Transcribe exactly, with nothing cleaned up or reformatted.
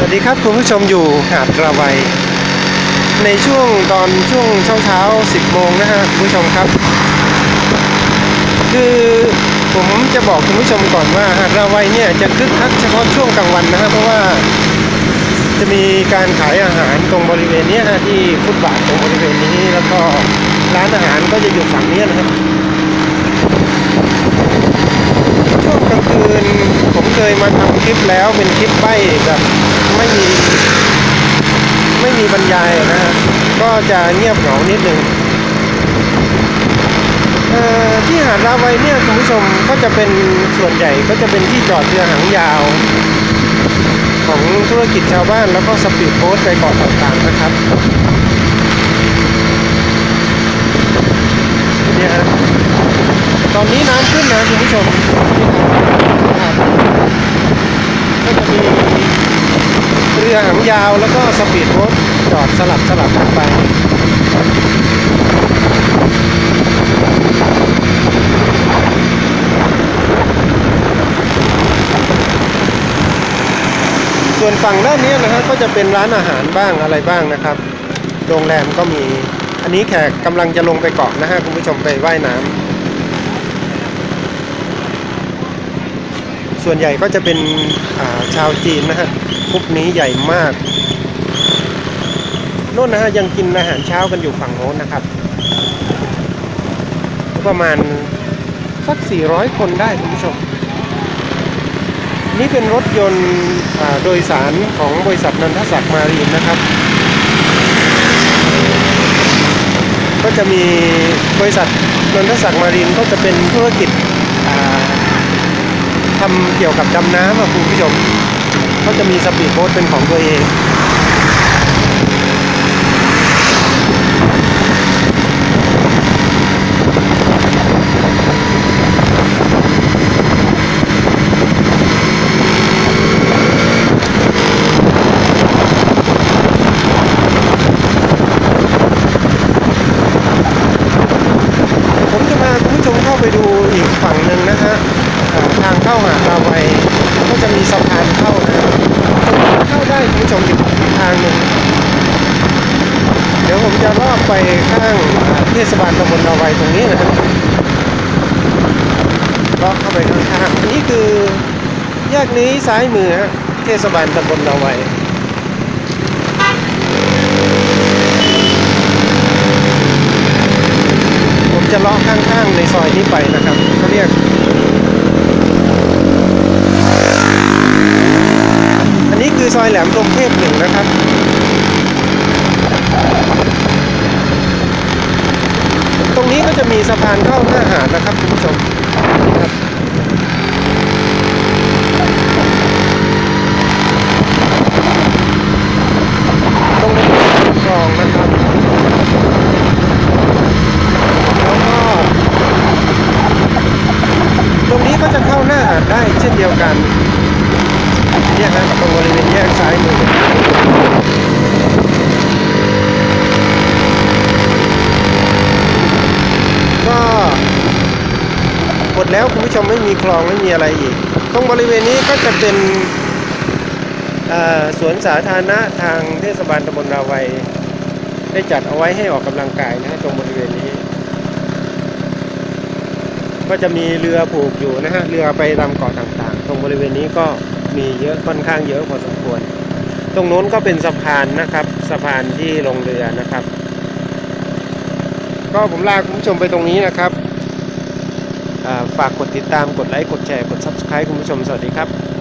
วัสดีครับคุณผู้ชมอยู่หาดระไวในช่วงตอนช่วงเช้าเช้าสิบโมงนะฮะคุณผู้ชมครับคือผมจะบอกคุณผู้ชมก่อนว่าหาดระไวเนี่ยจะคึกคักเฉพาะช่วงกลางวันนะฮะเพราะว่าจะมีการขายอาหารตรงบริเวณนี้นะที่ฟุตบาทตรงบริเวณนี้แล้วก็ร้านอาหารก็จะอยู่ฝั่งนี้นะครับช่วงกลางคืนผมเคยมาทำคลิปแล้วเป็นคลิปใบ้แบบไม่มีไม่มีบรรยายนะฮะก็จะเงียบเหงานิดนึงที่หาดระไวเนี่ยคุณผู้ชมก็จะเป็นส่วนใหญ่ก็จะเป็นที่จอดเรือหางยาวของธุรกิจชาวบ้านแล้วก็สปีดโบ๊ทไปเกาะต่างๆนะครับเนี่ยฮะตอนนี้น้ำขึ้นนะคุณผู้ชมก็จะมีเรือหางยาวแล้วก็สปีดโบ๊ทจอดสลับสลับกันไปส่วนฝั่งด้านนี้นะฮะก็จะเป็นร้านอาหารบ้างอะไรบ้างนะครับโรงแรมก็มีอันนี้แขกกำลังจะลงไปเกาะนะฮะคุณผู้ชมไปว่ายน้ำส่วนใหญ่ก็จะเป็นชาวจีนนะฮะกลุ่มนี้ใหญ่มากโน่นนะฮะยังกินอาหารเช้ากันอยู่ฝั่งโน้นนะครับประมาณสักสี่ร้อยคนได้คุณผู้ชมนี่เป็นรถยนต์โดยสารของบริษัทนันทศักดิ์มารีนนะครับก็จะมีบริษัทนันทศักดิ์มารีนก็จะเป็นธุรกิจทำเกี่ยวกับดำน้ำคุณผู้ชมก็จะมีสปีดโบ๊ทเป็นของตัวเองไปดูอีกฝั่งหนึ่งนะฮะทางเข้าหาดระไวก็จะมีสะพานเข้านะเข้าได้คุณผู้ชมอีกทางหนึ่งเดี๋ยวผมจะลอดไปข้างเทศบาลตำบลระไวตรงนี้นะครับลอดเข้าไปข้างๆนี่คือแยกนี้ซ้ายมือฮะเทศบาลตำบลระไวจะเลาะข้างๆในซอยนี้ไปนะครับเขาเรียกอันนี้คือซอยแหลมพรหมเทพหนึ่งนะครับตรงนี้ก็จะมีสะพานเข้าหน้าหาดนะครับคุณผู้ชมครับตรงนี้เป็นคลองนะครับตรงนี้ก็จะเข้าหน้าหาดได้เช่นเดียวกันเนี่ยฮะตรงบริเวณแยกซ้ายมือก็หมดแล้วคุณผู้ชมไม่มีคลองไม่มีอะไรอีกตรงบริเวณนี้ก็จะเป็นสวนสาธารณะทางเทศบาลตำบลระไวได้จัดเอาไว้ให้ออกกำลังกายนะตรงบริเวณนี้ก็จะมีเรือผูกอยู่นะฮะเรือไปตามเกาะต่างๆตรงบริเวณนี้ก็มีเยอะค่อนข้างเยอะพอสมควรตรงโน้นก็เป็นสะพานนะครับสะพานที่ลงเรือนะครับก็ผมลาคุณผู้ชมไปตรงนี้นะครับฝากกดติดตามกดไลค์กดแชร์กด ซับสไครบ์ คุณผู้ชมสวัสดีครับ